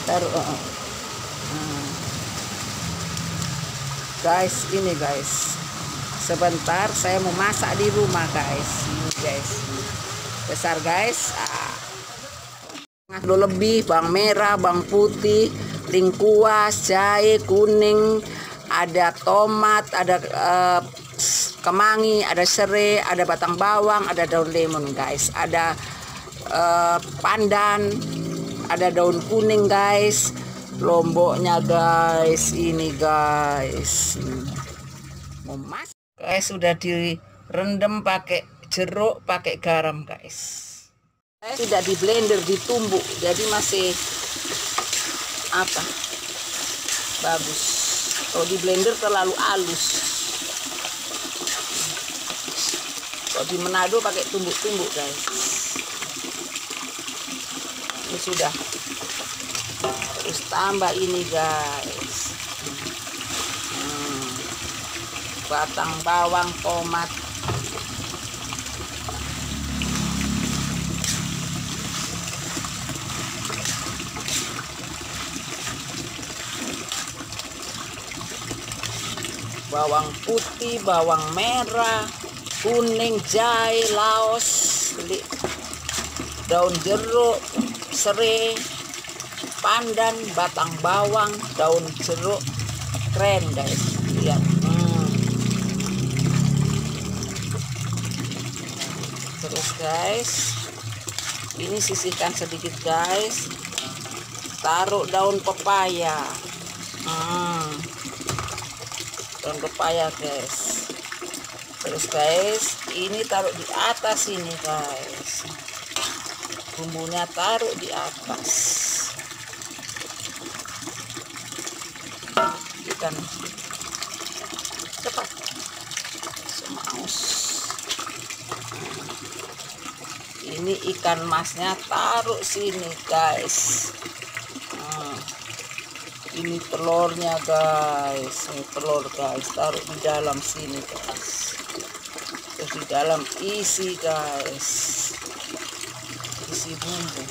taruh. Guys, ini guys, sebentar saya mau masak di rumah guys. Ini guys, besar guys. Lebih bawang merah, bawang putih, lengkuas, jahe, kuning, ada tomat, ada kemangi, ada serai, ada batang bawang, ada daun lemon guys, ada pandan, ada daun kuning guys, lomboknya guys. Ini guys, mau masak guys, sudah direndam pakai jeruk, pakai garam guys. Tidak di blender, ditumbuk, jadi masih bagus. Kalau di blender terlalu halus. Kalau di Manado pakai tumbuk-tumbuk guys. Ini sudah. Terus tambah ini guys, batang bawang, tomat, bawang putih, bawang merah, kuning, jahe, laos, daun jeruk, serai, pandan, batang bawang, daun jeruk. Keren guys, lihat. Terus guys, ini sisihkan sedikit guys, taruh daun pepaya. Daun pepaya guys. Terus guys, ini taruh di atas ini guys, bumbunya taruh di atas. Ikan cepat semaus. Ini ikan masnya taruh sini guys. Ini telurnya guys, ini telur guys, taruh di dalam sini guys. Terus di dalam isi guys, isi bumbu.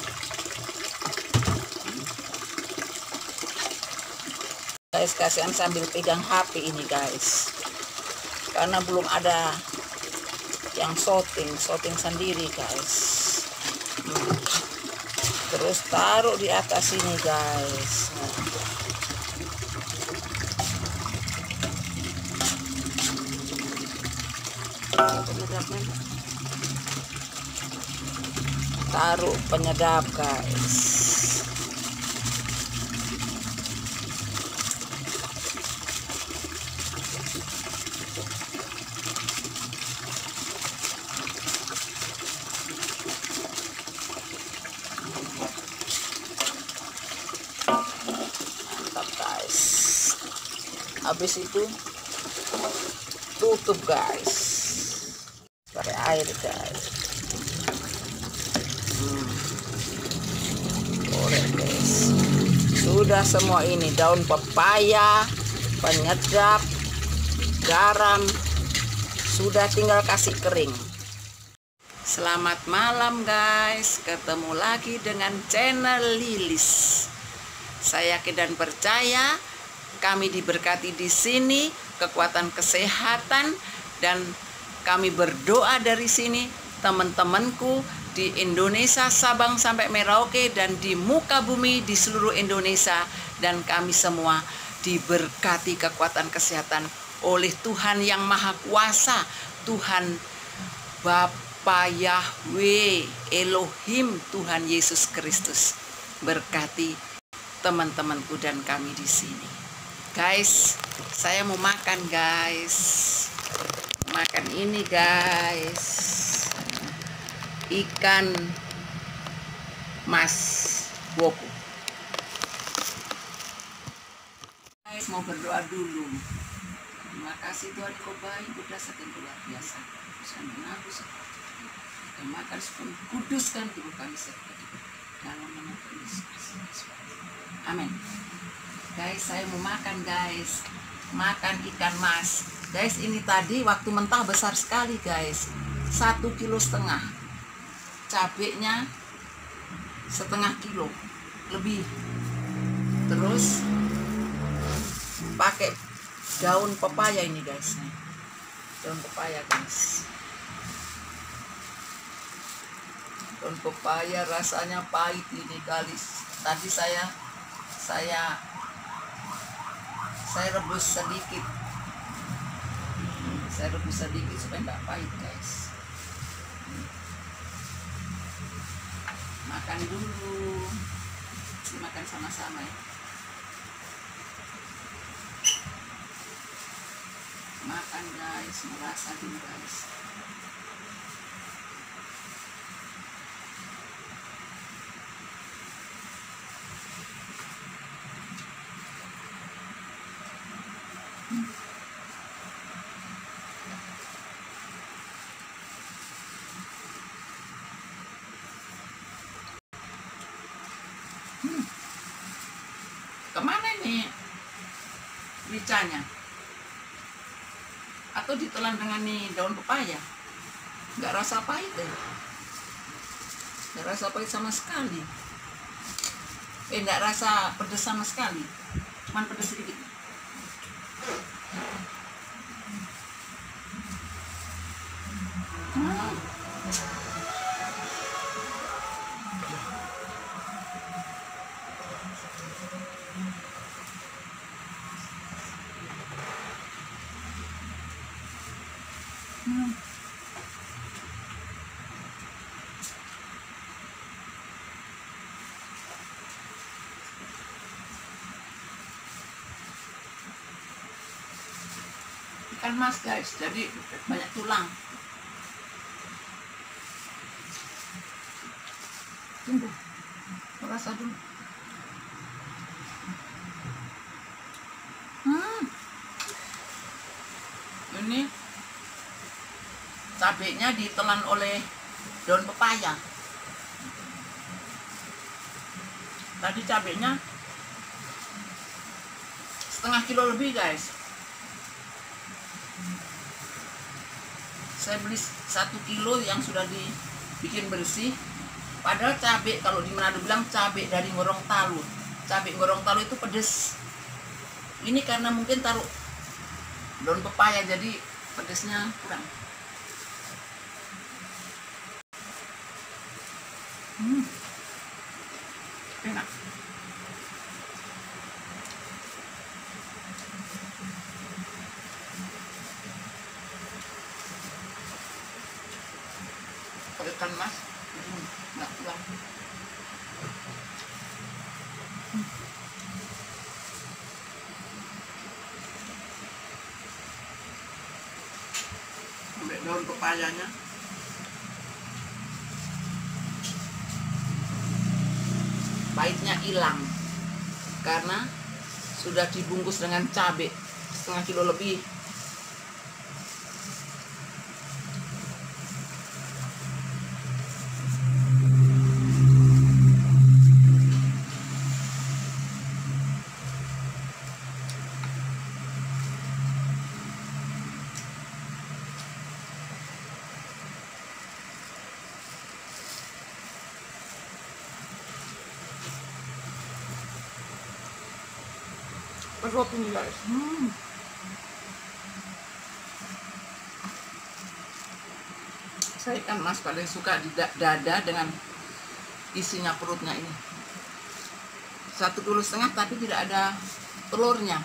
Guys, kasihan sambil pegang HP ini guys, karena belum ada yang syuting sendiri guys. Terus taruh di atas ini guys. Penyedapnya, taruh penyedap guys. Mantap guys. Habis itu tutup guys, pakai air guys. Goreng guys. Sudah semua ini, daun pepaya, penyedap, garam, sudah tinggal kasih kering. Selamat malam guys, ketemu lagi dengan channel Lilis. Saya yakin dan percaya kami diberkati di sini, kekuatan kesehatan, dan kami berdoa dari sini, teman-temanku di Indonesia, Sabang sampai Merauke, dan di muka bumi di seluruh Indonesia, dan kami semua diberkati kekuatan kesehatan oleh Tuhan yang Maha Kuasa, Tuhan Bapa Yahweh Elohim, Tuhan Yesus Kristus. Berkati teman-temanku dan kami di sini. Guys, saya mau makan guys. Makan ini guys, ikan mas woku. Guys, mau berdoa dulu. Terima kasih Tuhan, kau baik, berdasarkan luar biasa. Kuduskan aku seperti kita makan sepenuh, kuduskan tubuh kami seperti dalam nama Yesus. Amin. Guys, saya mau makan guys, makan ikan mas. Guys, ini tadi waktu mentah besar sekali guys, 1,5 kilo. Cabenya 0,5 kilo lebih. Terus pakai daun pepaya ini guys, daun pepaya guys. Daun pepaya rasanya pahit ini guys. Tadi saya rebus sedikit. Saya rebus sedikit supaya nggak pahit guys. Makan dulu, dimakan sama-sama ya. Makan guys, merasa dulu guys. Kemana nih ricanya? Atau ditelan dengan nih daun pepaya? Nggak rasa pahit deh. Nggak rasa pahit sama sekali. Nggak rasa pedas sama sekali. Cuman pedas sedikit. Ikan mas guys, jadi banyak tulang. Tunggu, rasa dulu. Ini cabenya ditelan oleh daun pepaya. Tadi cabenya setengah kilo lebih guys. Saya beli 1 kilo yang sudah dibikin bersih. Padahal cabai, kalau di Manado bilang cabai dari Gorontalo. Cabai Gorontalo itu pedes. Ini karena mungkin taruh daun pepaya jadi pedesnya kurang. Enak. Ikan mas, nggak kurang. Ambil daun pepayanya. Pahitnya hilang karena sudah dibungkus dengan cabai setengah kilo lebih. Perut ini guys. Saya kan mas paling suka di dada dengan isinya perutnya ini. 1,5 kilo tapi tidak ada telurnya.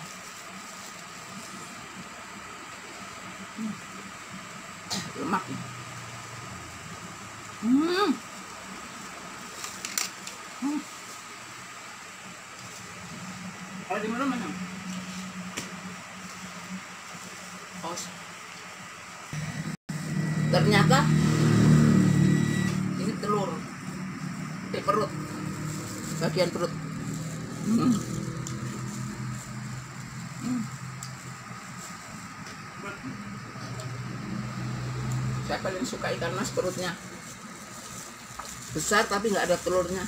Lemak nih. Kalau di mana? Ternyata ini telur di perut, bagian perut. Saya paling suka ikan mas perutnya besar tapi nggak ada telurnya.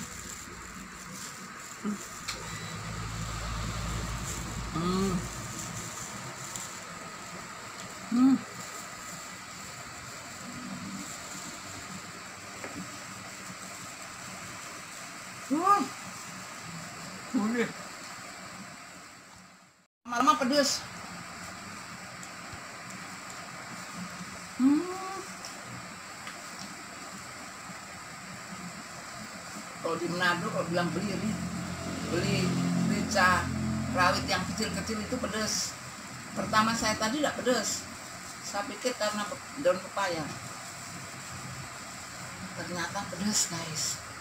Boleh. pedes. Kalau di Manado kalau bilang beli rica rawit yang kecil-kecil itu pedes. Pertama saya tadi tidak pedes, saya pikir karena daun pepaya, ternyata pedes guys.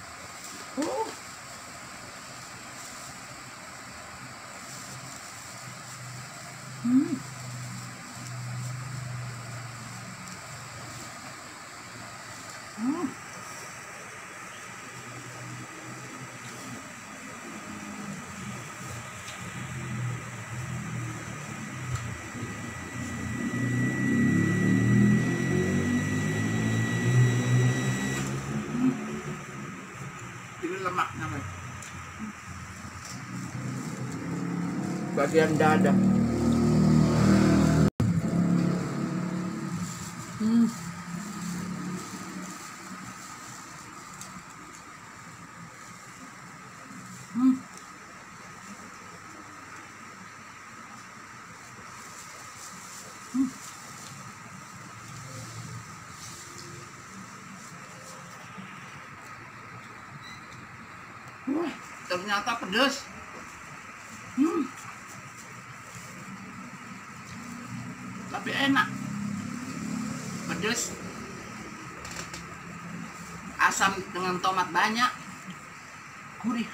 Lemaknya bagian dada. Ternyata pedas. Tapi enak. Pedas. Asam dengan tomat banyak. Gurih.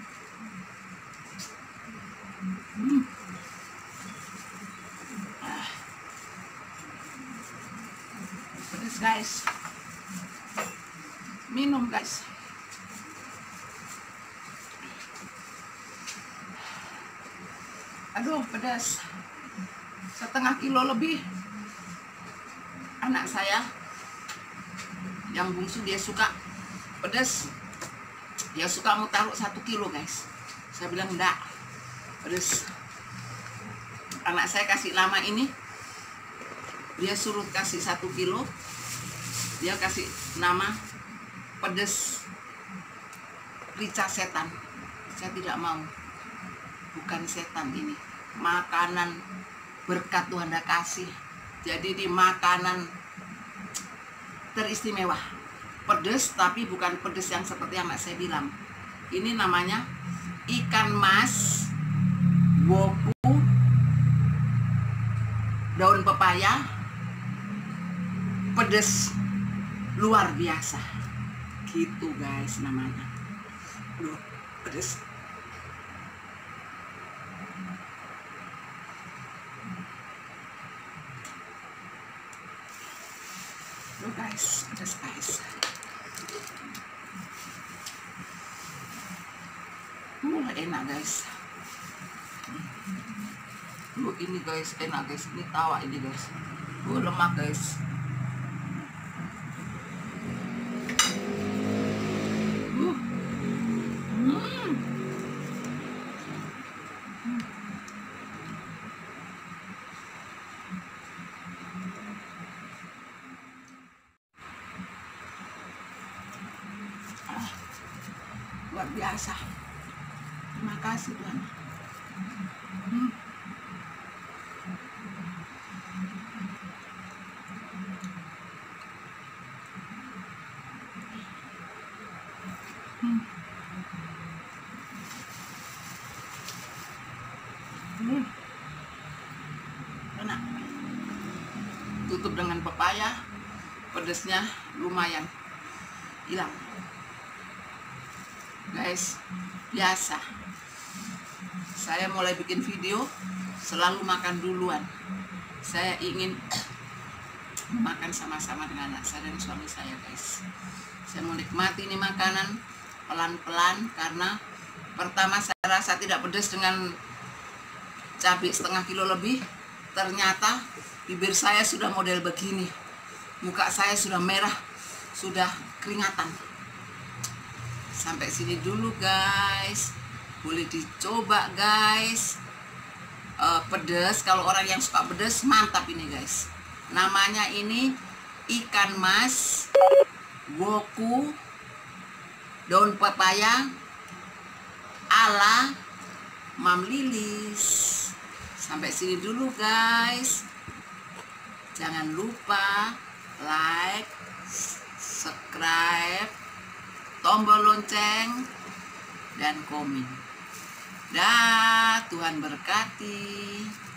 Pedas guys. Minum guys. Aduh pedas, 1/2 kilo lebih. Anak saya yang bungsu dia suka pedas, dia suka mau taruh 1 kilo guys. Saya bilang enggak, pedas. Anak saya kasih lama ini, dia suruh kasih 1 kilo, dia kasih nama pedas rica setan. Saya tidak mau, bukan setan ini, makanan berkat Tuhan dah kasih. Jadi di makanan teristimewa, pedes tapi bukan pedes yang seperti yang saya bilang. Ini namanya ikan mas, woku, daun pepaya, pedes luar biasa. Gitu guys namanya. Duh, pedes. Loh guys, pedas guys. Enak guys. Ini guys, enak guys. Ini tawa ini guys. Lemak guys. Luar biasa. Terima kasih Tuhan. Enak. Tutup dengan pepaya, pedasnya lumayan hilang. Guys, biasa saya mulai bikin video selalu makan duluan. Saya ingin makan sama-sama dengan anak saya dan suami saya guys. Saya mau nikmati ini makanan pelan-pelan, karena pertama saya rasa tidak pedas dengan cabai 1/2 kilo lebih. Ternyata bibir saya sudah model begini, muka saya sudah merah, sudah keringatan. Sampai sini dulu guys, boleh dicoba guys. Pedas, kalau orang yang suka pedas mantap ini guys. Namanya ini ikan mas, woku, daun pepaya ala Mam Lilis. Sampai sini dulu guys. Jangan lupa like, subscribe, tombol lonceng, dan komen. Dah, Tuhan berkati.